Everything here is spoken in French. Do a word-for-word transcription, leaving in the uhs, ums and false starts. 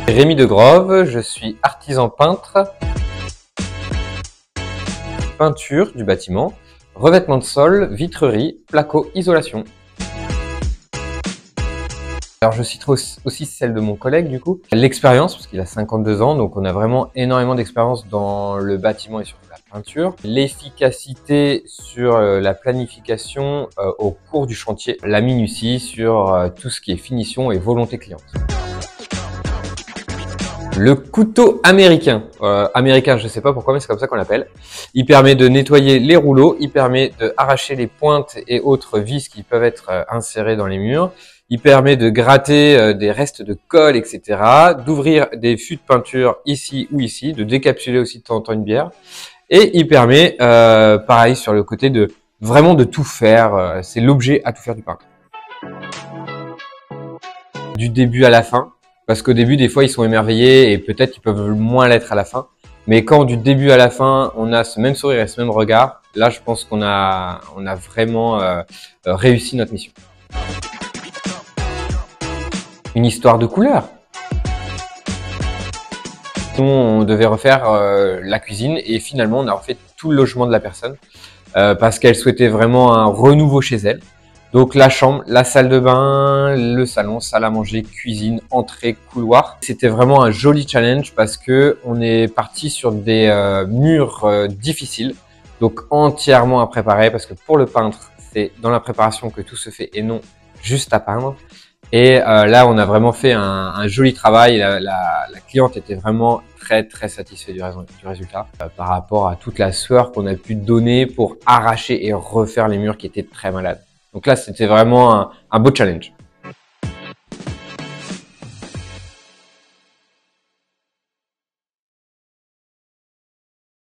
Rémi de Grove, je suis artisan peintre, peinture du bâtiment, revêtement de sol, vitrerie, placo, isolation. Alors je citerai aussi celle de mon collègue du coup, l'expérience parce qu'il a cinquante-deux ans, donc on a vraiment énormément d'expérience dans le bâtiment et surtout la peinture. L'efficacité sur la planification euh, au cours du chantier, la minutie sur euh, tout ce qui est finition et volonté cliente. Le couteau américain, euh, américain je ne sais pas pourquoi mais c'est comme ça qu'on l'appelle. Il permet de nettoyer les rouleaux, il permet d'arracher les pointes et autres vis qui peuvent être euh, insérées dans les murs. Il permet de gratter euh, des restes de colle, et cetera. D'ouvrir des fûts de peinture ici ou ici, de décapsuler aussi de temps en temps une bière. Et il permet, euh, pareil sur le côté, de vraiment de tout faire. C'est l'objet à tout faire du peintre. Du début à la fin. Parce qu'au début, des fois, ils sont émerveillés et peut-être qu'ils peuvent moins l'être à la fin. Mais quand du début à la fin, on a ce même sourire et ce même regard, là, je pense qu'on a, on a vraiment euh, réussi notre mission. Une histoire de couleur. On devait refaire euh, la cuisine et finalement, on a refait tout le logement de la personne euh, parce qu'elle souhaitait vraiment un renouveau chez elle. Donc la chambre, la salle de bain, le salon, salle à manger, cuisine, entrée, couloir. C'était vraiment un joli challenge parce que on est parti sur des euh, murs euh, difficiles, donc entièrement à préparer parce que pour le peintre, c'est dans la préparation que tout se fait et non juste à peindre. Et euh, là, on a vraiment fait un, un joli travail. La, la, la cliente était vraiment très très satisfaite du, du résultat euh, par rapport à toute la sueur qu'on a pu donner pour arracher et refaire les murs qui étaient très malades. Donc là, c'était vraiment un, un beau challenge.